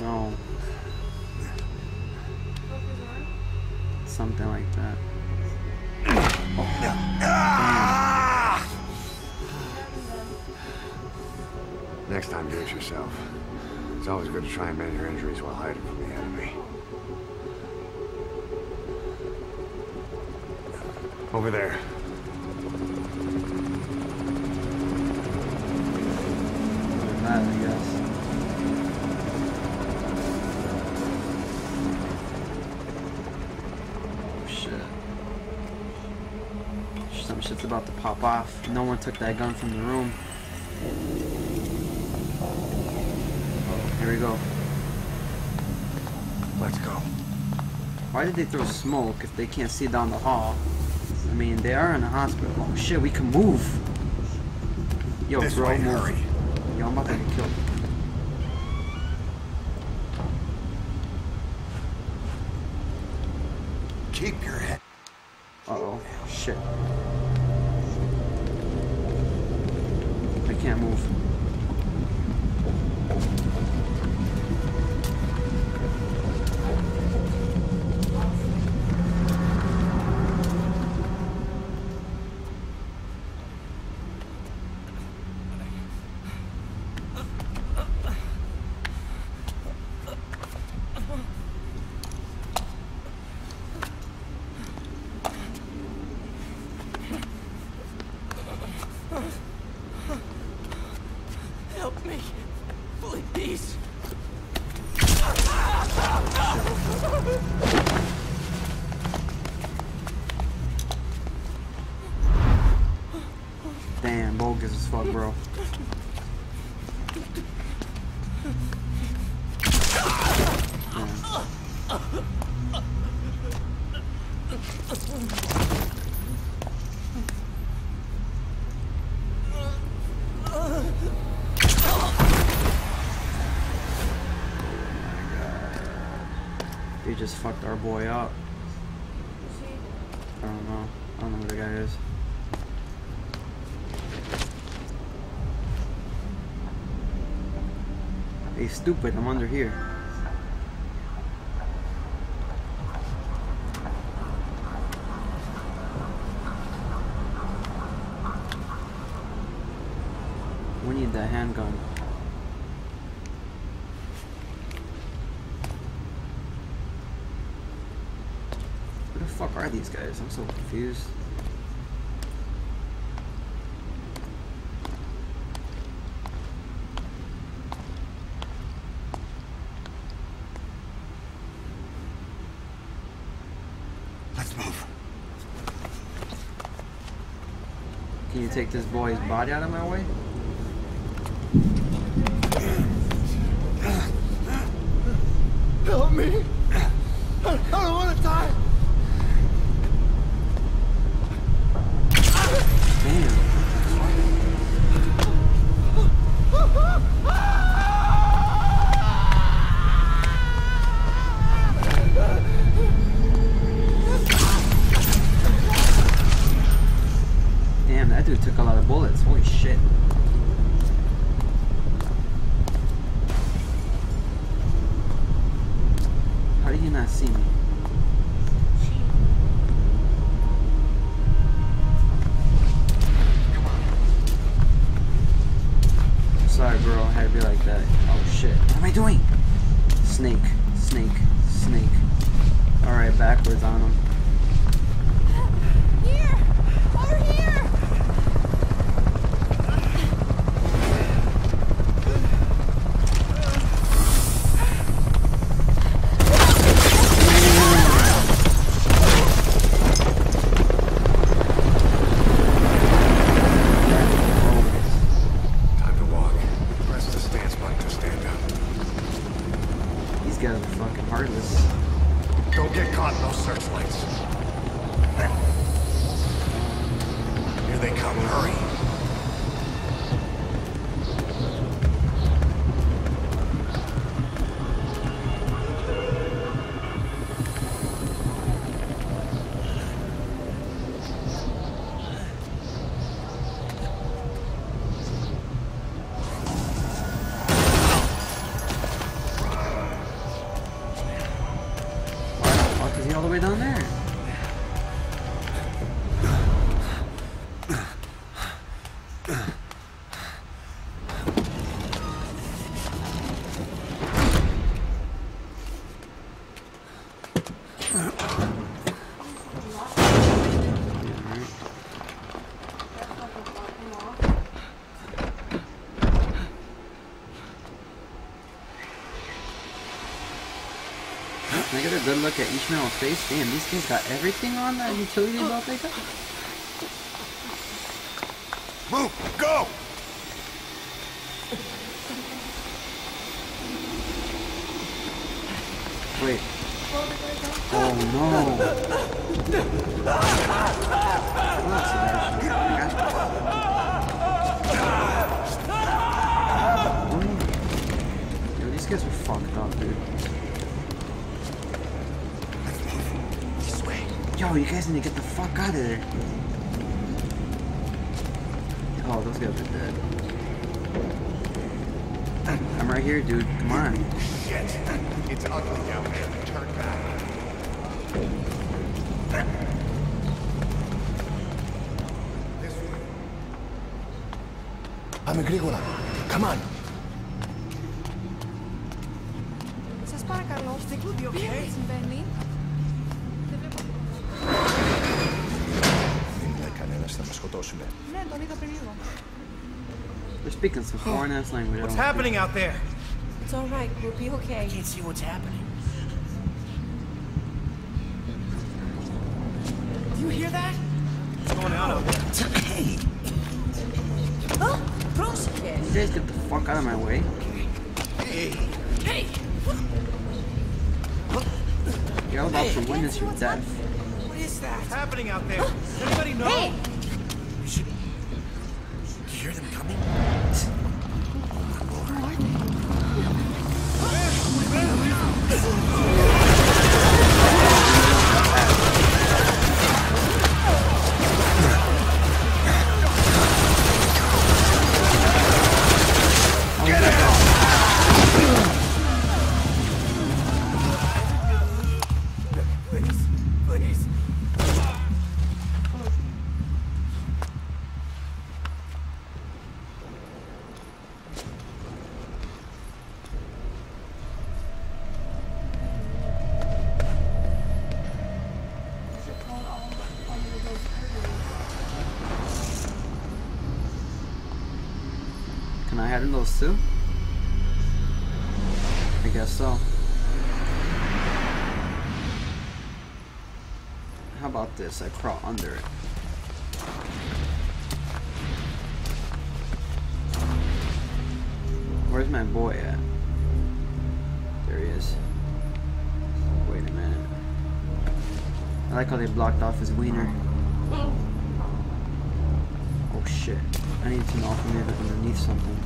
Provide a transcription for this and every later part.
know. Something like that. Oh, Next time, do it yourself. It's always good to try and mend your injuries while hiding from the enemy. Over there. that, I guess. Oh shit. Some shit's about to pop off. No one took that gun from the room. Oh, here we go. Let's go. Why did they throw smoke if they can't see down the hall? I mean, they are in a hospital. Oh shit, we can move. Yo, this bro, way, move. hurry. Yo, I'm about to get killed. Keep your head. Uh-oh. Shit. I can't move. Help me, please. Damn, bogus as fuck, bro. They just fucked our boy up. I don't know. I don't know who the guy is. Hey, stupid, I'm under here. We need that handgun. Who the fuck are these guys? I'm so confused. Let's move. Can you take this boy's body out of my way? Help me. I don't want to die. Damn. Damn, that dude took a lot of bullets. Holy shit. How did you not see me? Sorry, bro. I had to be like that. Oh shit. What am I doing? Snake. Snake. Snake. Alright, backwards on him. Here! Over here! Time to walk. Press the stance button to stand up. These guys are fucking heartless. Don't get caught in those searchlights. Here they come. Hurry. way down there. Can I get a good look at each man's face? Damn, these guys got everything on that utility belt they got? Move! Go! Wait. Oh no. Yo, these guys are fucked up, dude. Yo, you guys need to get the fuck out of there. Oh, those guys are dead. I'm right here, dude. Come on. Shit! It's ugly down there. Turn back. This way. Πάμε γρήγορα. Come on. Σας παρακαλώ, τι συμβαίνει? Δεν είναι κανένας, θα μας σκοτώσουνε. Ναι, τον είδα πριν λίγο. They're speaking some foreign ass language. What's happening out there? It's all right, we'll be okay. I can't see what's happening. Do you hear that? What's going on out there? Hey! Oh, πρόσεχε! You guys get the fuck out of my way. Hey! Hey! You're about to witness your death. What is that? What's happening out there? Does anybody know? Hey! We should... You hear them coming? Can I handle those too? I guess so. How about this? I crawl under it. Where's my boy at? There he is. Wait a minute. I like how they blocked off his wiener. Oh shit. I need to know if I'm underneath something.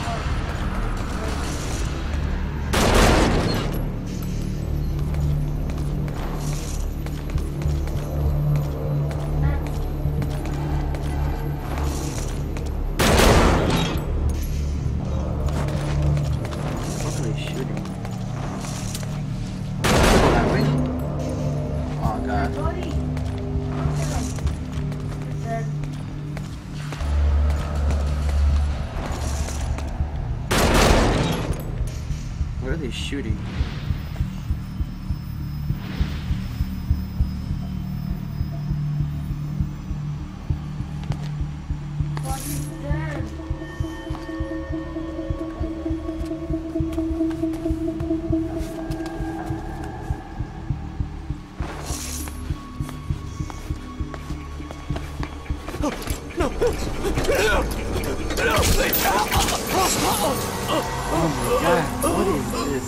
What are they shooting? Go that way? Oh god. What are they shooting? Oh my god, what is this?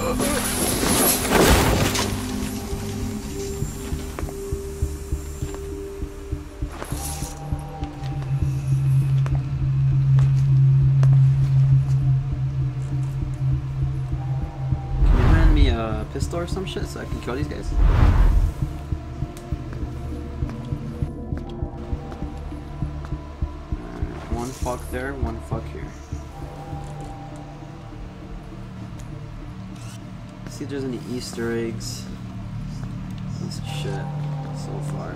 Can you hand me a pistol or some shit so I can kill these guys? One fuck there, one fuck here. See if there's any Easter eggs. piece of shit so far.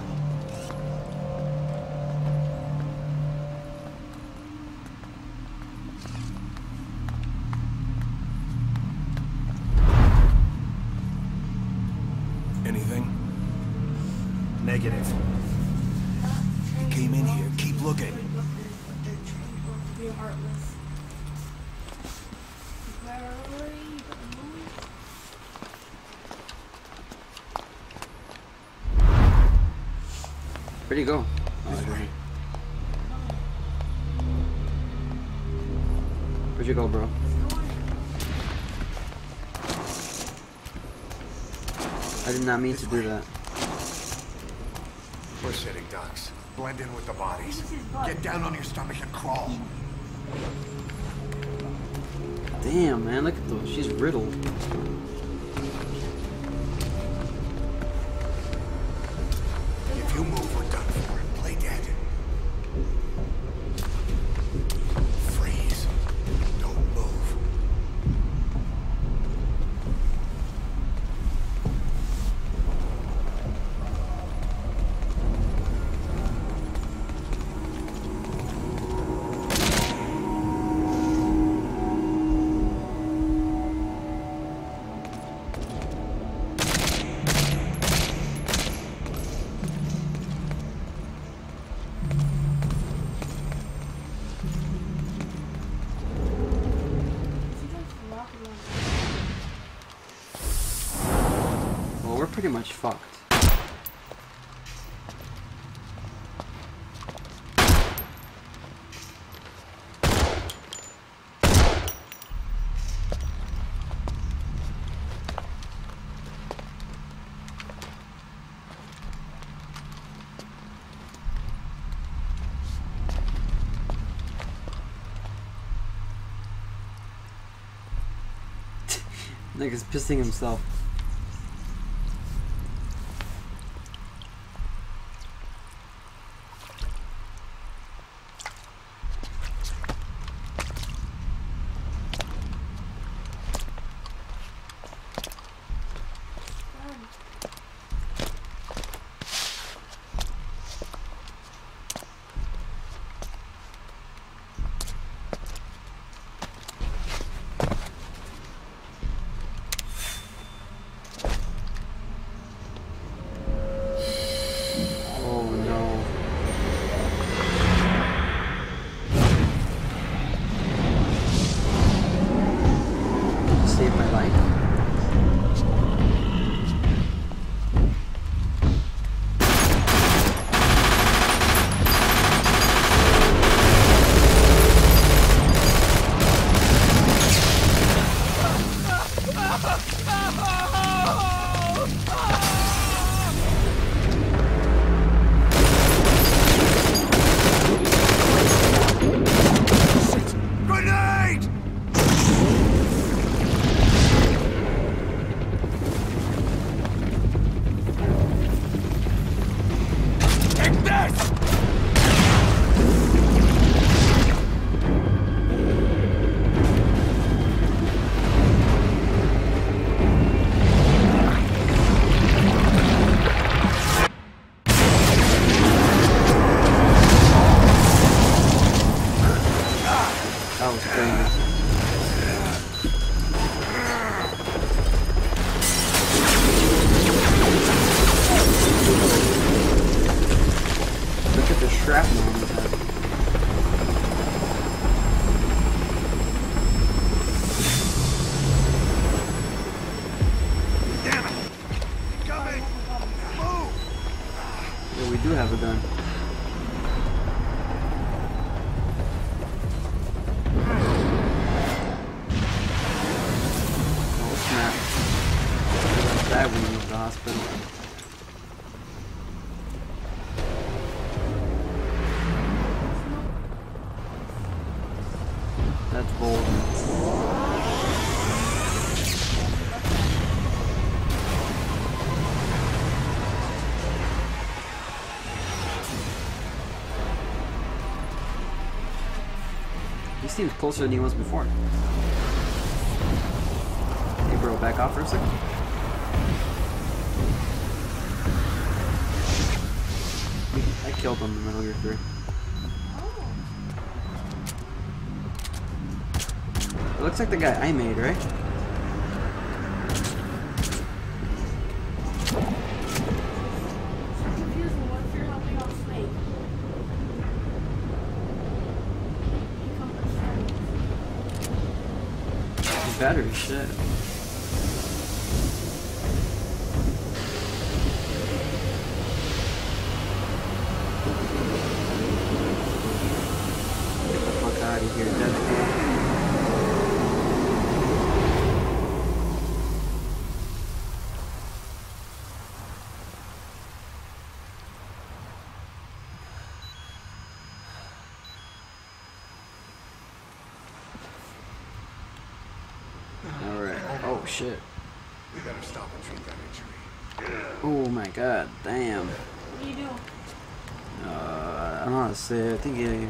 Anything? Negative. You came in here. Keep looking. You're heartless. Where are you? Where'd he go? Oh, This I way. didn't. Where'd you go, bro? I did not mean to do that. We're sitting ducks. Blend in with the bodies. Get down on your stomach and crawl. Damn, man, look at those. She's riddled. If you move, we're done for. Play dead. Freeze. Don't move. Well, we're pretty much fucked. Nigga's pissing himself. That was crazy. Look at the shrapnel on his head. Damn it! Coming! Move! Yeah, we do have a gun. That when he was at the hospital. That's volgin. He seems closer than he was before. Hey bro, back off for a second. killed him in Metal Gear 3. It looks like the guy I made, right? Better shit. Get the fuck out of here, Deadpool. Oh shit. We better stop and treat that injury. Oh my god, damn. What do you do? I don't know how to say it. I think he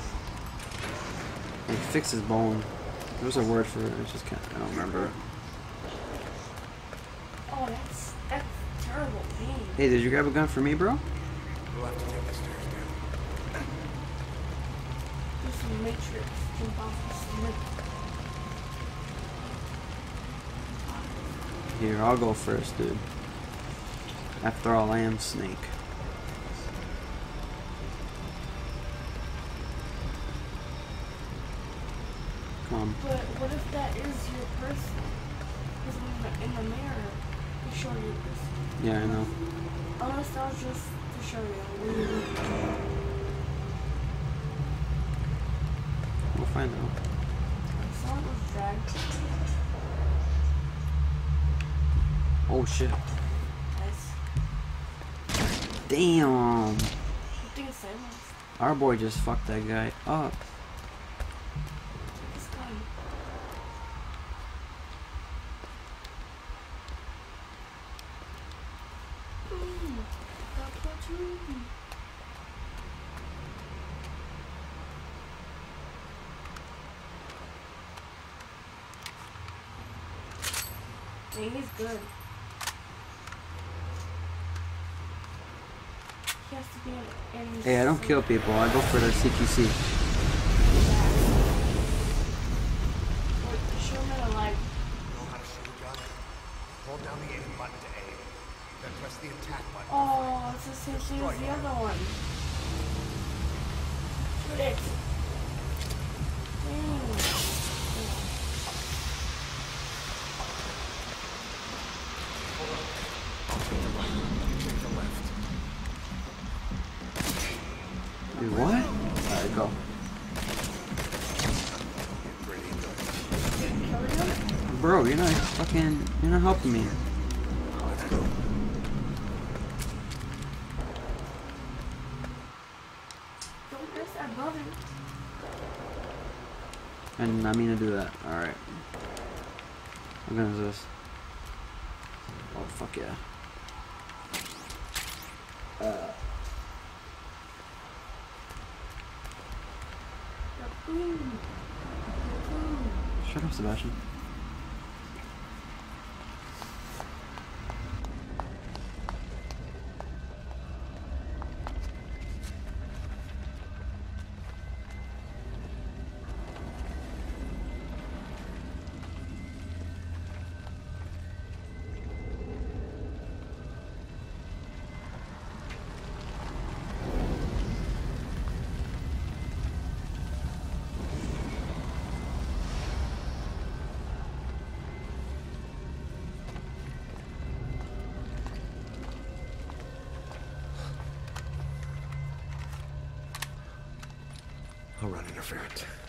fixed his bone. There's a word for it. I just can't. I don't remember. Oh, that's terrible pain. Hey, did you grab a gun for me, bro? We'll have to take the stairs down. Do some Matrix jump off the slip. Here, I'll go first, dude. After all, I am Snake. Come on. But what if that is your person? Because in the mirror, they show you this. Yeah, I know. Unless that was just to show you. We'll find out. Someone was dragged. Oh shit. Nice. Damn. Good thing it's silenced. Our boy just fucked that guy up. This guy. That platoon. Man, he's good. He has to be in Hey, I don't kill people. I go for the CQC. Show him in a leg. Know how to shoot a gun? Hold down the aim button to aim. Then press the attack button. Oh, it's the same thing as the other one. Shoot it. Take the left. Dude, what? Alright, go. Bro, you're not helping me. Let's go. Don't press that button. I did not mean to do that. Alright. What gun is this? Oh, fuck yeah. Shut up, Sebastian. I'll run interference.